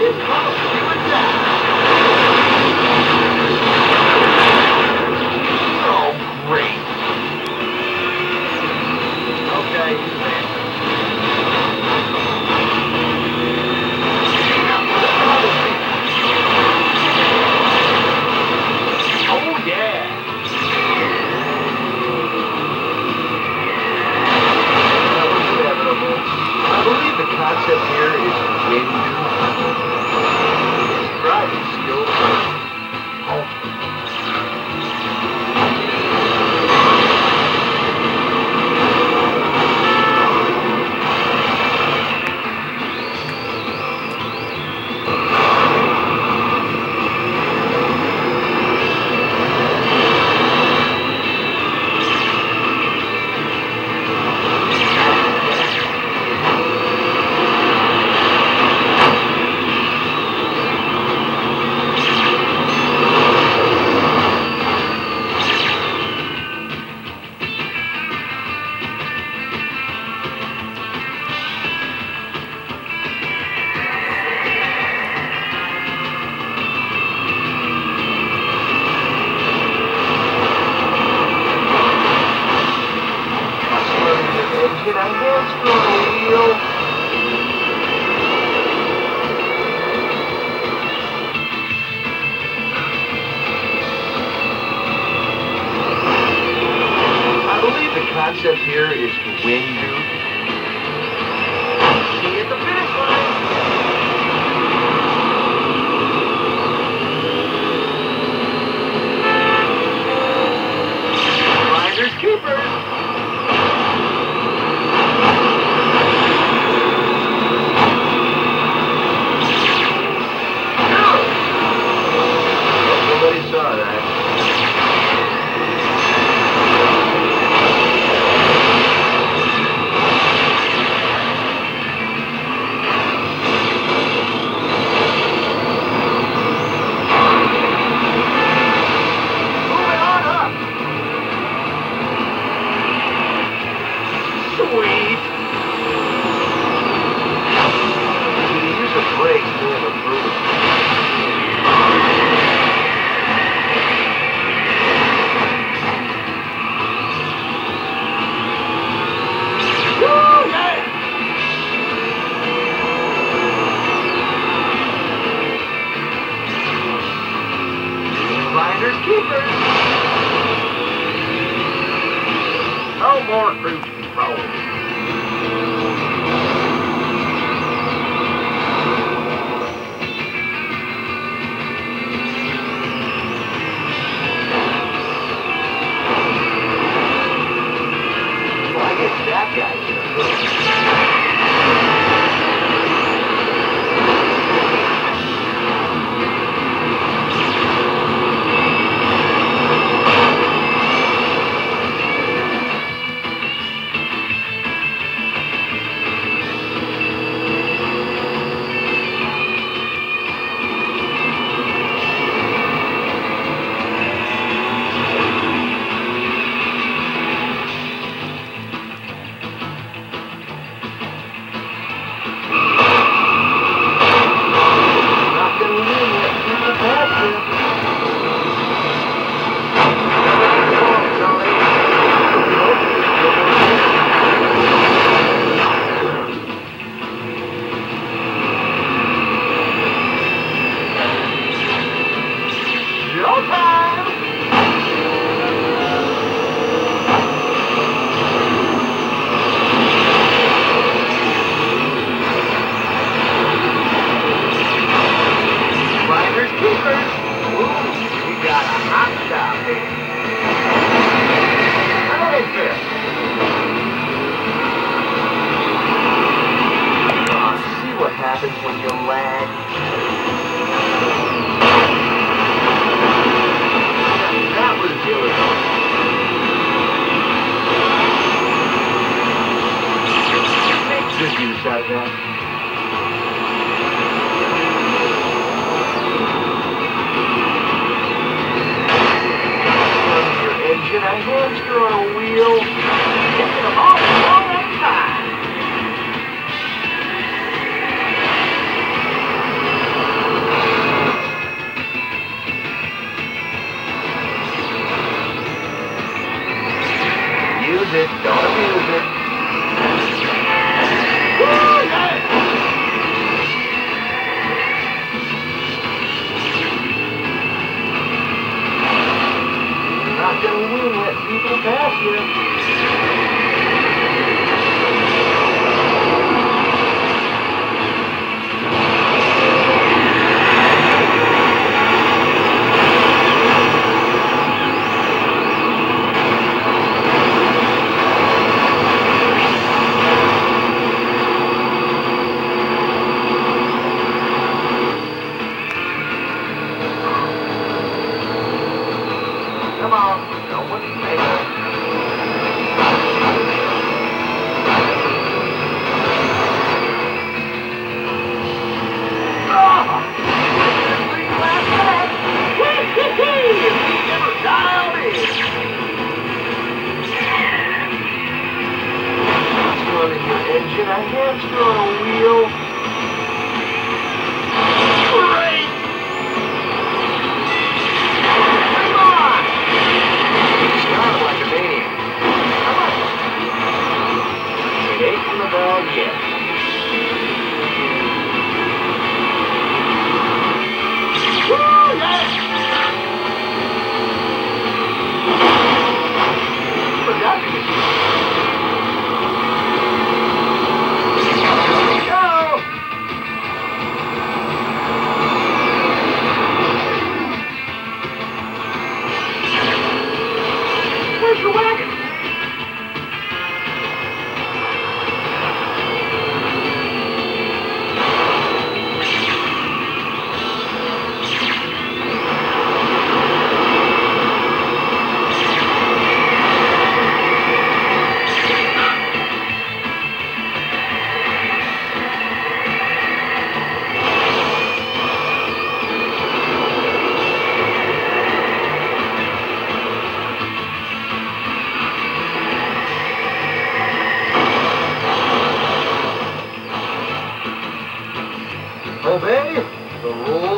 concept here is to win, dude. See you at the finish line. Finders keepers. Nobody saw that. Sweet. Use a brake to improve. Woo, yeah. Finders keepers. No more cruise control. That guy. What happens when you lag? That was beautiful. Make good use out of that. Your engine, a hamster on a wheel. Taking them all that time. Come on, no one's safe. Engine, a hamster on a wheel. Great! Come on! Sounded like a maniac. Come on. It ain't from the bag yet. Woo, yes! Forgot to get Where's your wagon? Obey the rules